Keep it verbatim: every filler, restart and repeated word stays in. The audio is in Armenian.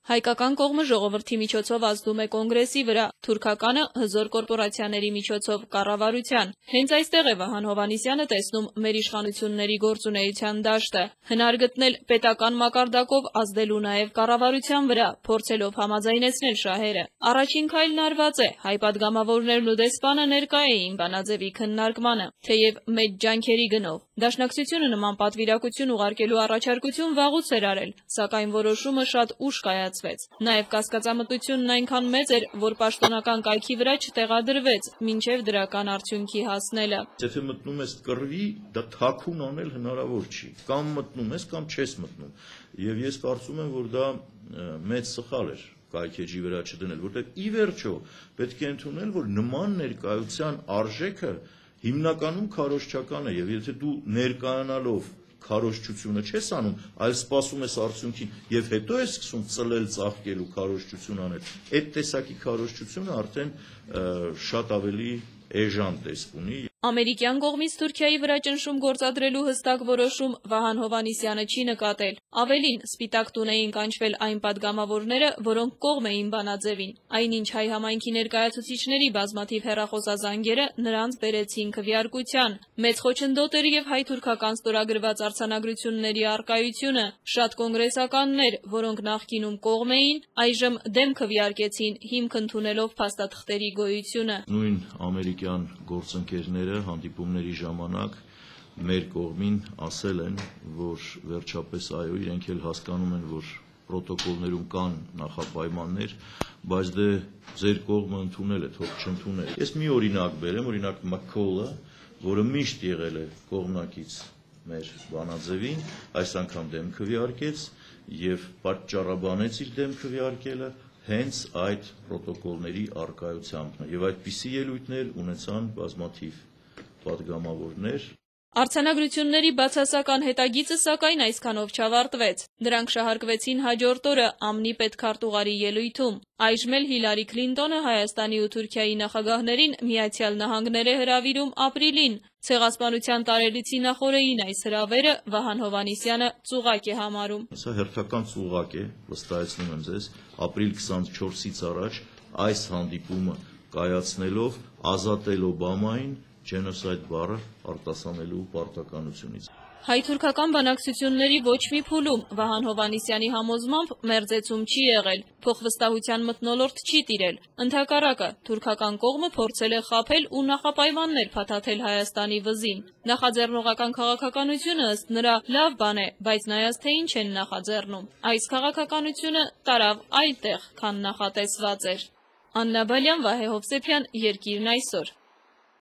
Հայկական կողմը ժողովրդի միջոցով ազդում է կոնգրեսի վրա, թուրքականը հզոր կորպորացիաների միջոցով կառավարության։ Հենց այստեղ է Վահան Հովհաննիսյանը տեսնում մեր իշխանությունների գործունեության դաշտը, հնար գտնել պետական մակարդակով ազդելու նաև կառավարության վրա, փորձելով համաձայնեցնել շահերը։ Առաջին քայլն արված է, հայ պատգամավորներն ու դեսպանը ներկա էին բանաձևի քննարկմանը, թեև մեծ ջանքերի գնով։ Դաշնակցությունը նման պատվիրակություն ուղարկելու առաջարկություն վաղուց էր արել, սակայն որոշումը շատ ուշ կայացվեց։ Նաև կասկածամտությունն այնքան մեծ էր, որ պաշտոնական կայքի վրա չտեղադրվեց, մինչև դրական արդյունքի հասնելը։ Եթե մտնում ես կռվի, դա թաքուն անել հնարավոր չի։ Կամ մտնում ես, կամ չես մտնում։ Եվ ես կարծում եմ, որ դա մեծ սխալ էր կայքեջի վրա չդնել, որտեղ ի վերջո պետք է ընդունել, որ նման ներկայության արժեքը հիմնականում քարոզչական է, եւ եթե դու ներկայանալով քարոզչությունը չես անում, այլ սպասում ես արդյունքին եւ հետո ես սկսում ծլել ծաղկել ու քարոզչություն անել, այդ տեսակի քարոզչությունը արդեն շատ ավելի էժան տեսք ունի։ Ամերիկյան կողմից Թուրքիայի վրա ճնշում գործադրելու հստակ որոշում Վահան Հովհաննիսյանը չի նկատել։ Ավելին, սպիտակ տուն էին կանչվել այն պատգամավորները, որոնք կողմ էին բանաձևին։ Այնինչ հայ համայնքի ներկայացուցիչների բազմաթիվ հեռախոսազանգերը նրանց բերեցին քվեարկության։ Մեծ խոչընդոտ էր եւ հայ-թուրքական ստորագրված արձանագրությունների առկայությունը։ Շատ կոնգրեսականներ, որոնք նախկինում կողմ էին, այժմ դեմ քվեարկեցին, հիմք ընդունելով փաստաթղթերի գոյությունը։ Նույն ամերիկյան գործընկերները հանդիպումների ժամանակ մեր կողմին ասել են, որ վերջապես այո, իրենք էլ հասկանում են, որ պրոտոկոլներում կան նախապայմաններ, բայց դե ձեր կողմը ընդունել է, թող չընդունել։ Ես մի օրինակ բերեմ, օրինակ Մաքքոլը, որը միշտ եղել է կողմնակից մեր բանաձևին, այս անգամ դեմ քվեարկեց եւ պատճառաբանեց իր դեմ քվեարկելը հենց այդ պրոտոկոլների առկայությամբ, եւ այդպիսի ելույթներ ունեցան բազմաթիվ պատգամավորներ։ Արձանագրությունների բացասական հետագիծը սակայն այսքանով չավարտվեց։ Դրանք շահարկվեցին հաջորդ օրը ամնի պետքարտուղարի ելույթում։ Այժմ էլ Հիլարի Քլինտոնը Հայաստանի ու Թուրքիայի նախագահներին Միացյալ Նահանգներ է հրավիրում ապրիլին։ Ցեղասպանության տարելիցի նախօրեին այս հրավերը Վահան Հովհաննիսյանը ծուղակ է համարում։ Սա հերթական ծուղակ է, վստահեցնում եմ ձեզ, ապրիլ քսանչորսից առաջ այս հանդիպումը կայացնելով ազատել Օբամային Genocide բառը արտասանելու պարտականությունից։ Հայ-թուրքական բանակցությունների ոչ մի փուլում Վահան Հովհաննիսյանի համոզմամբ մերձեցում չի եղել, փոխվստահության մթնոլորտ չի տիրել։ Ընդհակառակը, թուրքական կողմը փորձել է խաբել ու նախապայմաններ փաթաթել Հայաստանի վզին։ Նախաձեռնողական քաղաքականությունը ըստ նրա լավ բան է, բայց նայած թե ինչ են նախաձեռնում։ Այս քաղաքականությունը տարավ այլ տեղ, քան նախատեսված էր։ Աննա Բալյան, Վահե Հովսեփյան, Երկիրն այսօր։